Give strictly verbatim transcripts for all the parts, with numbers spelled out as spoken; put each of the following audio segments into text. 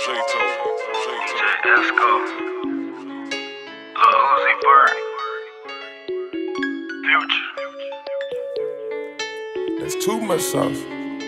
Esco, Lil Uzi Vert, Future. That's too much sauce.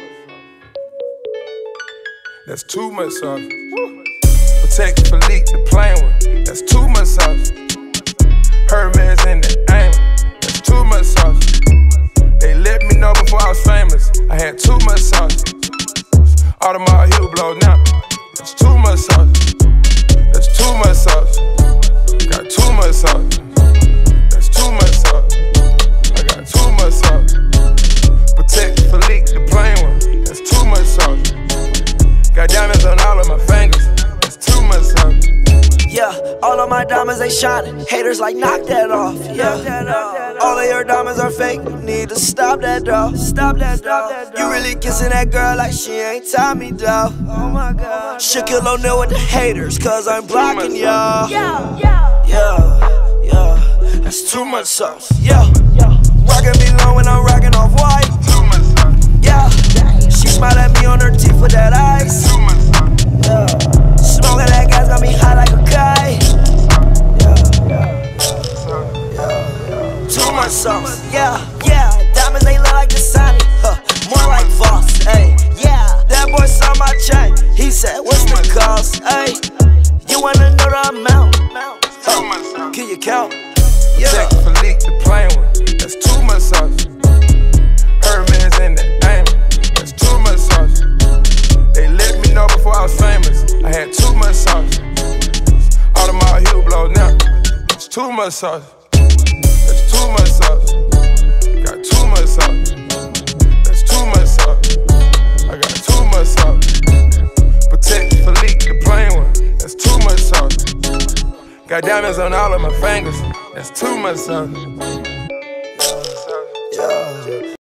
That's too much sauce. Protect Philippe, the plain one. That's too much sauce. Hermes in the aim. That's too much sauce. They let me know before I was famous. I had too much sauce. Audemars heel blow now. That's too much sauce. That's too much sauce. Got too much sauce. That's too much sauce. I got too much sauce. Protect Philippe, the plain one. That's too much sauce. Got diamonds on all of my fingers. That's too much sauce. Yeah, all of my diamonds they shining. Haters like knock that off. Yeah, all of your diamonds are fake. You need to stop that dog. Stop that dog. You really kissing that girl like she ain't Tommy dog. Oh my God. Shaquille O'Neal with the haters, cause I'm blocking y'all. Yeah, yeah, yeah, yeah. That's too much sauce. Yeah, rockin' me low when I'm rockin' off white. Yeah, she smiled at me on her teeth with that ice. Yeah, smoking that gas got me high like a kite. Too much sauce, yeah, yeah. Diamonds, they look like Dasani, huh, more like Voss, ayy. Yeah, that boy saw my chain, he said, what's the cost, ayy? You wanna know the amount, huh, can you count? Yeah. Protect Philippe, the plain one. That's too much sauce. Hermes in the aim. That's too much sauce. They let me know before I was famous. I had too much sauce. Audemars heel blow now. That's too much sauce. That's too much sauce. Got too much sauce. That's too much sauce. I got too much sauce. Protect Philippe, the plain one. That's too much sauce. Got diamonds on all of my fingers. That's too much sauce.